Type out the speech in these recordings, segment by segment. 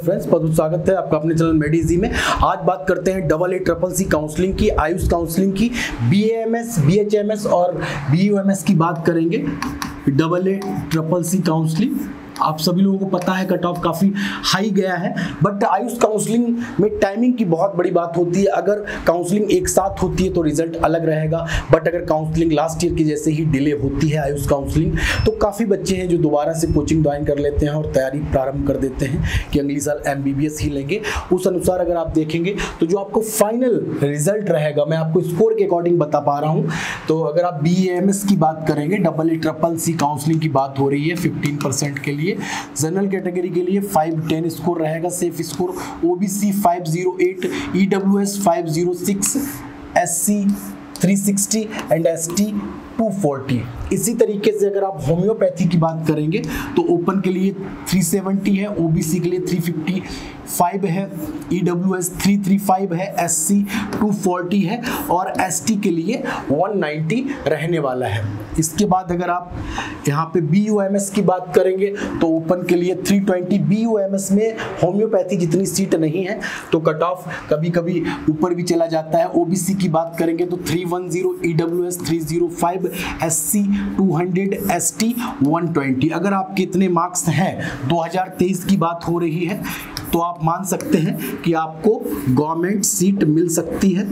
Friends, बहुत स्वागत है आपका अपने चैनल मेडिजी में। आज बात करते हैं AA CCC काउंसलिंग की, आयुष काउंसलिंग की, BAMS, BHMS और BUMS की बात करेंगे। AA CCC काउंसलिंग आप सभी लोगों को पता है कट ऑफ काफ़ी हाई गया है, बट आयुष काउंसलिंग में टाइमिंग की बहुत बड़ी बात होती है। अगर काउंसलिंग एक साथ होती है तो रिजल्ट अलग रहेगा, बट अगर काउंसलिंग लास्ट ईयर की जैसे ही डिले होती है आयुष काउंसलिंग, तो काफ़ी बच्चे हैं जो दोबारा से कोचिंग ज्वाइन कर लेते हैं और तैयारी प्रारंभ कर देते हैं कि अगली साल MBBS ही लेंगे। उस अनुसार अगर आप देखेंगे तो जो आपको फाइनल रिजल्ट रहेगा, मैं आपको स्कोर के अकॉर्डिंग बता पा रहा हूँ। तो अगर आप BAMS की बात करेंगे, AA CCC काउंसलिंग की बात हो रही है 15% के लिए, जनरल कैटेगरी के लिए 510 स्कोर रहेगा, safe score OBC 508, EWS 506, SC 360 and ST 240। इसी तरीके से अगर आप होम्योपैथी की बात करेंगे तो ओपन के लिए 370 है, OBC के लिए 355 है, EWS 335 है, SC 240 है और ST के लिए 190 रहने वाला है। इसके बाद अगर आप यहाँ पे BUMS की बात करेंगे तो ओपन के लिए 320, BUMS में होम्योपैथी जितनी सीट नहीं है तो कट ऑफ कभी कभी ऊपर भी चला जाता है। OBC की बात करेंगे तो 310, EWS 305, SC 200, ST 120। अगर आपके इतने मार्क्स हैं, 2023 की बात हो रही है, तो आप मान सकते हैं कि आपको गवर्नमेंट सीट मिल सकती है।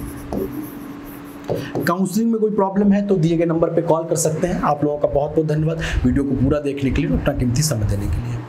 काउंसलिंग में कोई प्रॉब्लम है तो दिए गए नंबर पे कॉल कर सकते हैं। आप लोगों का बहुत बहुत धन्यवाद वीडियो को पूरा देखने के लिए और अपना कीमती समय देने के लिए।